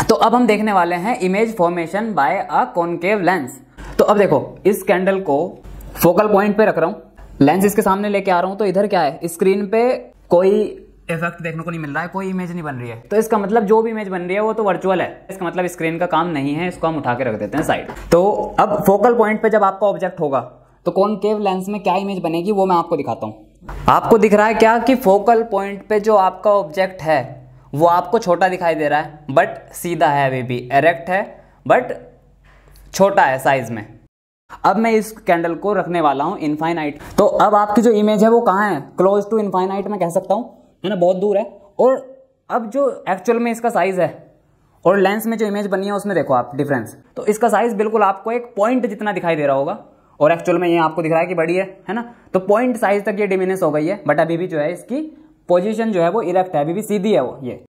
तो अब हम देखने वाले हैं image formation by a concave lens. तो अब देखो, इस कैंडल को फोकल पॉइंट पे रख रहा हूं, लेंस इसके सामने लेके आ रहा हूं, तो इधर क्या है, स्क्रीन पे कोई इफेक्ट देखने को नहीं मिल रहा है, कोई इमेज नहीं बन रही है। तो इसका मतलब जो भी इमेज बन रही है वो तो वर्चुअल है, इसका मतलब स्क्रीन का काम नहीं है, इसको हम उठा के रख देते हैं साइड। तो अब फोकल पॉइंट पे जब आपका ऑब्जेक्ट होगा तो कॉनकेव लेंस में क्या इमेज बनेगी वो मैं आपको दिखाता हूँ। आपको दिख रहा है क्या कि फोकल पॉइंट पे जो आपका ऑब्जेक्ट है वो आपको छोटा दिखाई दे रहा है, बट सीधा है, अभी भी एरेक्ट है बट छोटा है साइज में। अब मैं इस कैंडल को रखने वाला हूं इनफाइनाइट। तो अब आपकी जो इमेज है वो कहाँ है, क्लोज टू इनफाइनाइट मैं कह सकता हूं, है ना, बहुत दूर है। और अब जो एक्चुअल में इसका साइज है और लेंस में जो इमेज बनी है उसमें देखो आप डिफरेंस। तो इसका साइज बिल्कुल आपको एक पॉइंट जितना दिखाई दे रहा होगा और एक्चुअल में ये आपको दिख रहा है कि बड़ी है ना। तो पॉइंट साइज तक ये डिमिनिश हो गई है, बट अभी भी जो है इसकी पोजीशन जो है वो इरेक्ट है, अभी भी सीधी है वो ये।